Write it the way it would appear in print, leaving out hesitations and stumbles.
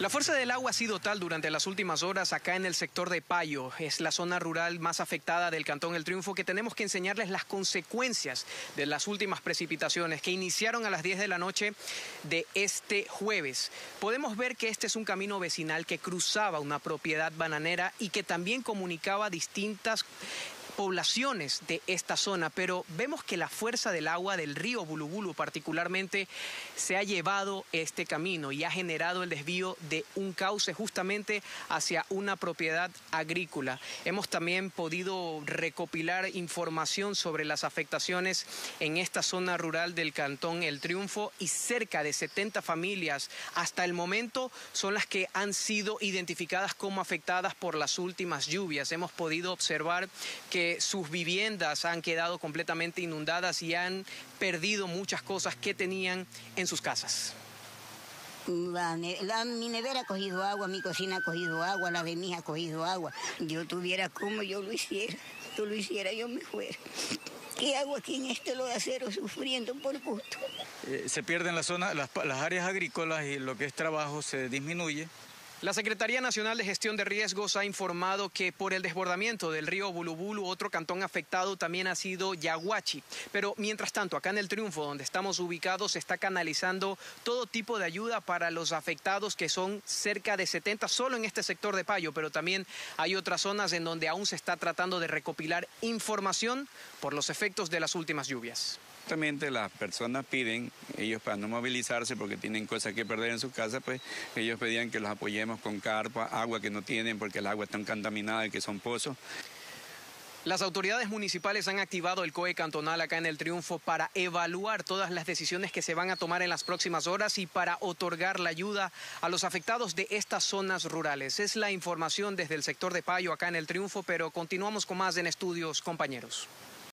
La fuerza del agua ha sido tal durante las últimas horas acá en el sector de Payo. Es la zona rural más afectada del Cantón El Triunfo, que tenemos que enseñarles las consecuencias de las últimas precipitaciones que iniciaron a las 10 de la noche de este jueves. Podemos ver que este es un camino vecinal que cruzaba una propiedad bananera y que también comunicaba distintas poblaciones de esta zona, pero vemos que la fuerza del agua del río Bulubulu particularmente se ha llevado este camino y ha generado el desvío de un cauce justamente hacia una propiedad agrícola. Hemos también podido recopilar información sobre las afectaciones en esta zona rural del Cantón El Triunfo y cerca de 70 familias hasta el momento son las que han sido identificadas como afectadas por las últimas lluvias. Hemos podido observar que sus viviendas han quedado completamente inundadas y han perdido muchas cosas que tenían en sus casas. Mi nevera ha cogido agua, mi cocina ha cogido agua, la de mi hija ha cogido agua. Yo tuviera como yo lo hiciera, tú lo hicieras, yo me fuera. ¿Qué hago aquí en este lodo de acero sufriendo por gusto? Se pierden las áreas agrícolas y lo que es trabajo se disminuye. La Secretaría Nacional de Gestión de Riesgos ha informado que por el desbordamiento del río Bulubulu, otro cantón afectado también ha sido Yaguachi. Pero mientras tanto, acá en El Triunfo, donde estamos ubicados, se está canalizando todo tipo de ayuda para los afectados, que son cerca de 70 solo en este sector de Payo, pero también hay otras zonas en donde aún se está tratando de recopilar información por los efectos de las últimas lluvias. Justamente las personas piden, ellos para no movilizarse porque tienen cosas que perder en su casa, pues ellos pedían que los apoyemos con carpa, agua que no tienen porque el agua está contaminada y que son pozos. Las autoridades municipales han activado el COE cantonal acá en El Triunfo para evaluar todas las decisiones que se van a tomar en las próximas horas y para otorgar la ayuda a los afectados de estas zonas rurales. Es la información desde el sector de Payo acá en El Triunfo, pero continuamos con más en estudios, compañeros.